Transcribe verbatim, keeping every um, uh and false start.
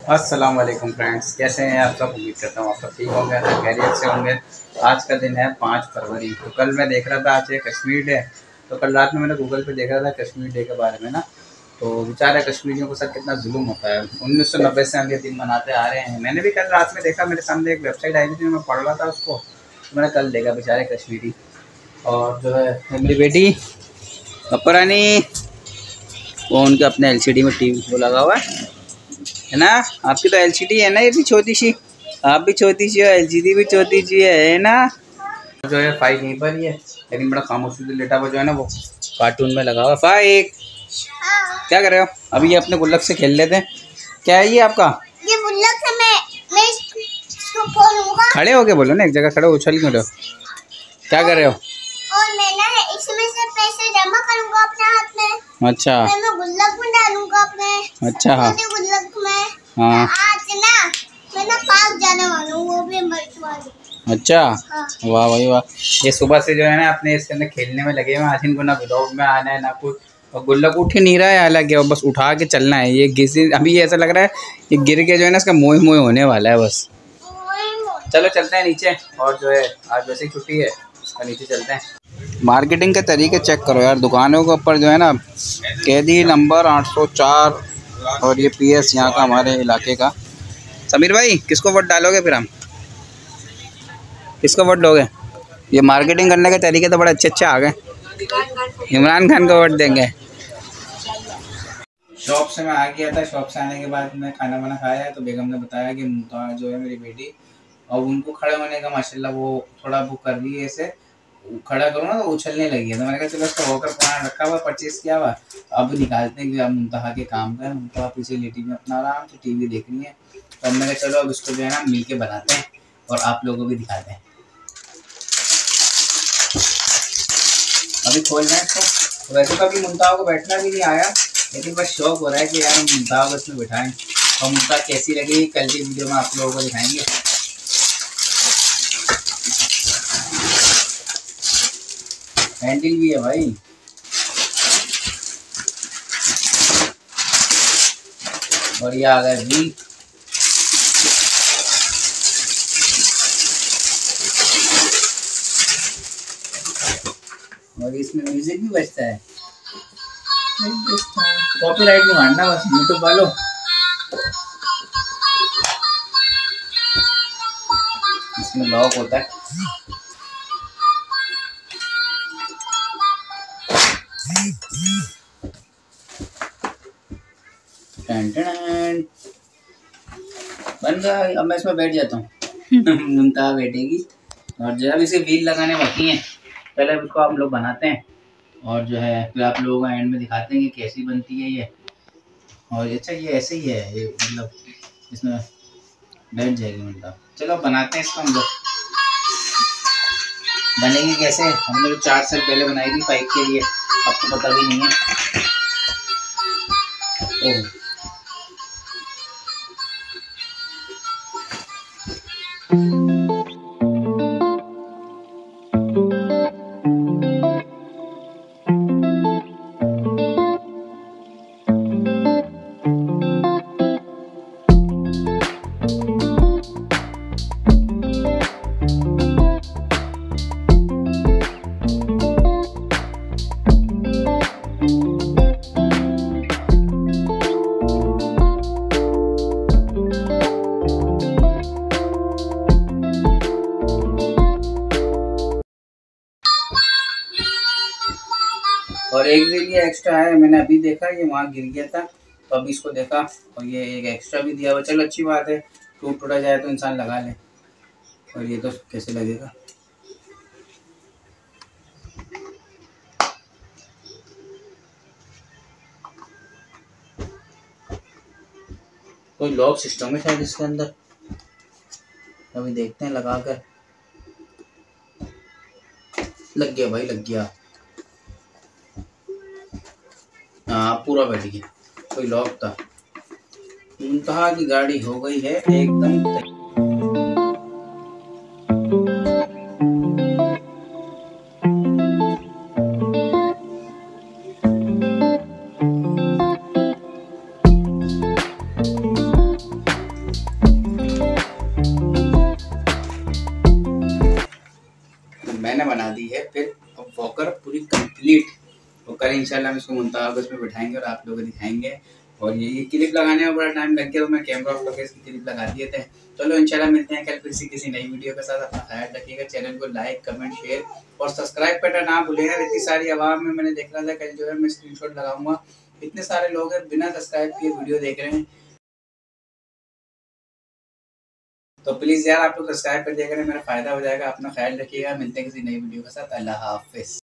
अस्सलाम वालेकुम फ्रेंड्स, कैसे हैं आप सब। उम्मीद करता हूँ आप सब ठीक होंगे, खैरियत से होंगे। आज का दिन है पाँच फरवरी। तो कल मैं देख रहा था आज है कश्मीर डे। तो कल रात में मैंने गूगल पे देख रहा था कश्मीर डे के बारे में ना। तो बेचारे कश्मीरियों को सर कितना जुल्म होता है। उन्नीस सौ नब्बे से हम ये दिन मनाते आ रहे हैं। मैंने भी कल रात में देखा, मेरे सामने एक वेबसाइट आई थी, मैं पढ़ रहा था उसको। तो मैंने कल देखा बेचारे कश्मीरी। और जो है मेरी बेटी अपरानी, वो उनके अपने एलसीडी में टीवी वो लगा हुआ है है ना। आपकी तो एलसीडी है ना, ये भी छोटी सी, आप भी छोटी सी हो, एलसीडी भी छोटी सी है है ना। जो है फाइक यहीं पर ही है, लेकिन बड़ा खामोशी से लेटा हुआ जो है ना वो कार्टून में लगा हुआ। फाइक क्या कर रहे हो? अभी ये अपने गुल्लक से खेल लेते हैं। क्या है ये आपका? ये गुल्लक से मैं मैं इसको खोलूंगा। खड़े होके बोलो ना, एक जगह खड़े उछल क्यों रहे हो? क्या कर रहे हो? और मैं ना इसमें से पैसे जमा करूंगा अपने हाथ में। अच्छा, मैं गुल्लक में डालूंगा अपने। अच्छा हाँ गुल्लक में। हाँ आज ना मैं ना पार्क जाने वाला हूँ, वो भी अमृत वाली। अच्छा हाँ। वाह भाई वाह। ये सुबह से जो है ना अपने इसके अंदर खेलने में लगे हुए हैं। आज इनको ना ब्लॉग में आना है ना कुछ, और गुल्लक उठ ही नहीं रहा है हालांकि, और बस उठा के चलना है। ये गिर अभी ये ऐसा लग रहा है ये गिर के जो है ना इसका मोह मोह होने वाला है बस। चलो चलते हैं नीचे, और जो है आज वैसे ही छुट्टी है तो नीचे चलते हैं। मार्केटिंग के तरीके चेक करो यार, दुकानों के ऊपर जो है ना कैदी नंबर आठ सौ चार, और ये पीएस यहाँ का हमारे इलाके का। समीर भाई किसको वोट डालोगे फिर? हम किसको वोट दोगे? ये मार्केटिंग करने के तरीके तो बड़े अच्छे अच्छे आ गए। इमरान खान को वोट देंगे। शॉप से मैं आ गया था, शॉप से आने के बाद मैं खाना वाना खाया है। तो बेगम ने बताया कि मुमताज जो है मेरी बेटी, और उनको खड़े होने का माशाल्लाह वो थोड़ा वो कर रही है, ऐसे खड़ा करो ना तो उछलने लगी है। तो मैंने कहा चलो उसका वॉकर पुराना रखा हुआ, परचेज किया हुआ, अब निकालते हैं कि अब मुमताहा के काम पे। मुमताहा पीछे लेटी में अपना आराम से टीवी देख रही है। तो अब मैंने चलो अब इसको जो है ना मिल के बनाते हैं और आप लोगों को भी दिखाते हैं। अभी खोल रहे हैं इसको। वैसे तो अभी मुमताहा को बैठना भी नहीं आया, लेकिन बस शौक हो रहा है कि यार मुमताहा को इसमें बिठाएं। और मुमताहा कैसी लगी कल की वीडियो में आप लोगों को दिखाएंगे। हैंडल भी है भाई। और ये आ गया व्हील। और इसमें म्यूजिक भी बजता है। कॉपीराइट नहीं मारना बस यूट्यूब वालों। इसमें लॉक होता है। बन गया। अब मैं इसमें बैठ जाता हूँ। मुमताहा बैठेगी। और जो है इसे व्हील लगाने बाकी हैं, पहले इसको आप लोग बनाते हैं और जो है फिर आप लोगों को एंड में दिखाते हैं कि कैसी बनती है ये। और अच्छा ये ऐसे ही है, ये मतलब इसमें बैठ जाएगी मुमताहा। चलो बनाते हैं इसको हम लोग। बनेगी कैसे? हमने तो चार साल पहले बनाई थी फाइव के लिए, अब तो पता भी नहीं है। ओह और एक व्हील ये एक्स्ट्रा है, मैंने अभी देखा ये वहाँ गिर गया था तो अभी इसको देखा और ये एक एक्स्ट्रा भी दिया हुआ। चलो अच्छी बात है, टूट टूटा जाए तो इंसान लगा ले। और ये तो कैसे लगेगा? कोई लॉक सिस्टम है शायद इसके अंदर, अभी देखते हैं लगा कर। लग गया भाई, लग गया। हाँ पूरा बैठ गया, कोई लॉक था। मुमताहा की गाड़ी हो गई है एकदम। कल इंशाल्लाह हम इसको मुमताज़ अगस्त में बिठाएंगे और आप लोगों को दिखाएंगे। और ये ये क्लिप लगाने में बड़ा टाइम लग गया, तो मैं कैमरा ऑफ करके इसकी क्लिप लगा दिए थे। चलो इंशाल्लाह मिलते हैं कल फिर से किसी नई वीडियो के साथ। अपना ख्याल रखिएगा, चैनल को लाइक कमेंट शेयर और सब्सक्राइब करना ना भूलिएगा। इतनी सारी आवाम में मैंने देख रहा था कल जो है मैं स्क्रीनशॉट लगाऊंगा, इतने सारे लोग हैं बिना सब्सक्राइब किए वीडियो देख रहे हैं, तो प्लीज़ यार आप लोग सब्सक्राइब कर दिया करें, मेरा फ़ायदा हो जाएगा। अपना ख्याल रखिएगा, मिलते हैं किसी नई वीडियो के साथ। अल्लाह हाफ़िज़।